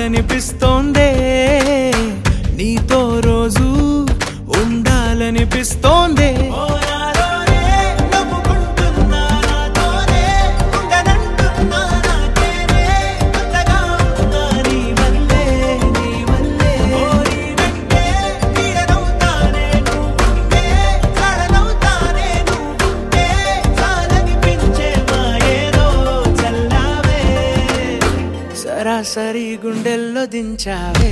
చూడాలనిపిస్తోందే నీతో రోజు ఉండాలనిపిస్తోందే సరాసరి గుండెల్లో దించావే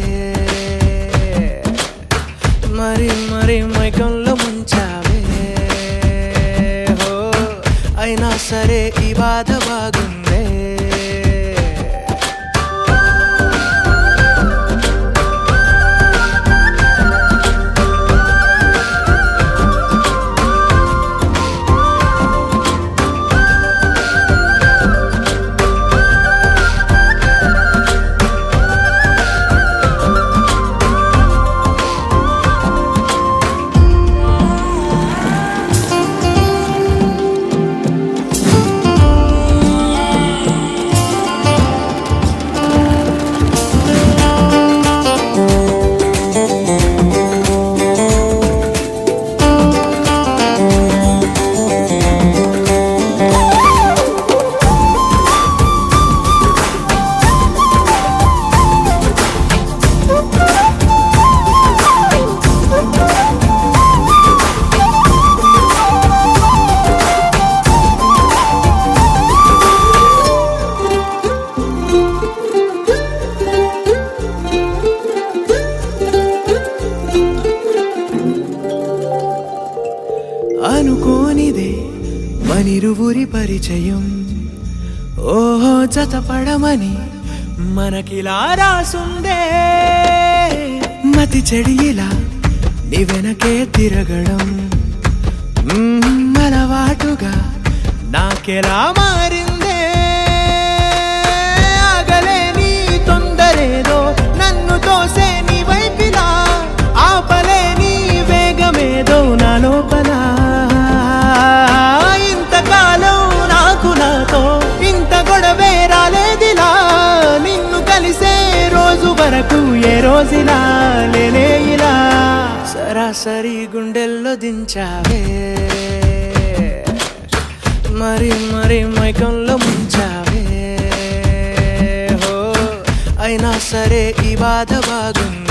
మరి మరి మైకంలో ముంచావే హో అయినా సరే ఈ బాధ బాగుందే అనుకోనిదే మనిరువురి పరిచయం ఓహో జతపడమని మనకిలా రాసుందే మతి చెడిలా నీ వెనకే తిరగడం అలవాటుగా నాకెలా మారిందే ఆగలేని తొందరేదో నన్ను తోసే నీ వైపిలా ఆపలేని వేగమేదో నా లోపల వరకు ఏ రోజులా లేనే ఇలా సరాసరి గుండెల్లో దించావే మరి మరి మైకంలో ముంచావే హో అయినా సరే ఈ బాధ బాగుంది